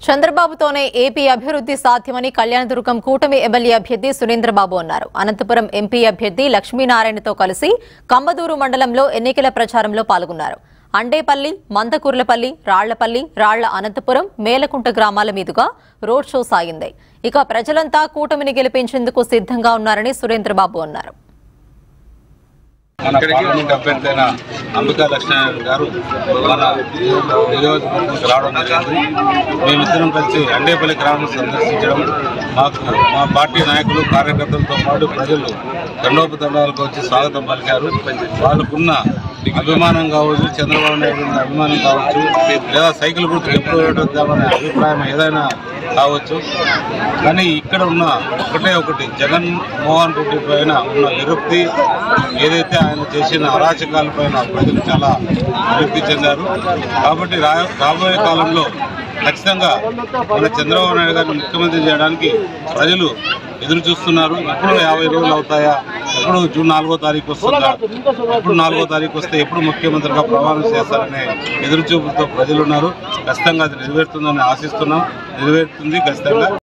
చంద్రబాబుతోనే AP అభివృద్ధి సాధ్యమని కళ్యాణదుర్గం కూటమి ఎమ్మెల్యే అభ్యర్థి సురేంద్ర బాబు అన్నారు. అనంతపురం ఎంపీ అభ్యర్థి లక్ష్మీనారాయణతో కలిసి కంబదూరు మండలంలో ఎన్నికల ప్రచారంలో పాల్గొన్నారు. అండేపల్లి, మందకూర్లపల్లి, రాళ్లపల్లి, రాళ్ల అనంతపురం, మేలకుంట గ్రామాల మీదుగా రోడ్ షో సాగింది. ఇక ప్రజలంతా కూటమిని గెలిపించేందుకు సిద్ధంగా ఉన్నారని సురేంద్ర బాబు అన్నారు. మన పార్లమెంట్ అభ్యర్థి అయిన అంబికా లక్ష్మీనారాయణ గారు మన నియోజకవర్గానికి రావడం జరిగింది. మేమిద్దరం కలిసి అండేపల్లి గ్రామం సందర్శించడం, మా పార్టీ నాయకులు కార్యకర్తలతో పాటు ప్రజలు దండోపదండాలకు వచ్చి స్వాగతం పలికారు. వాళ్ళకున్న అభిమానం కావచ్చు, చంద్రబాబు నాయుడు అభిమానం కావచ్చు, లేదా సైకిల్ గుర్తుకు ఎప్పుడు వేద్దామనే అభిప్రాయం ఏదైనా కావచ్చు. కానీ ఇక్కడ ఉన్న ఒకటి జగన్మోహన్ రెడ్డి పైన ఉన్న విరక్తి, ఏదైతే ఆయన చేసిన అరాచకాలపైన ప్రజలు చాలా విరక్తి చెందారు. కాబట్టి రాబోయే కాలంలో ఖచ్చితంగా మన చంద్రబాబు నాయుడు గారిని ముఖ్యమంత్రి చేయడానికి ప్రజలు ఎదురు చూస్తున్నారు. ఎప్పుడు 50 రోజులు అవుతాయా, ఎప్పుడు జూన్ 4వ తారీఖు వస్తుందా, ఎప్పుడు 4వ తారీఖు వస్తే ఎప్పుడు ముఖ్యమంత్రిగా ప్రమాణం చేస్తారనే ఎదురుచూపులతో ప్రజలు ఉన్నారు. ఖచ్చితంగా అది నెరవేరుతుందని ఆశిస్తున్నాం. నెరవేరుతుంది ఖచ్చితంగా.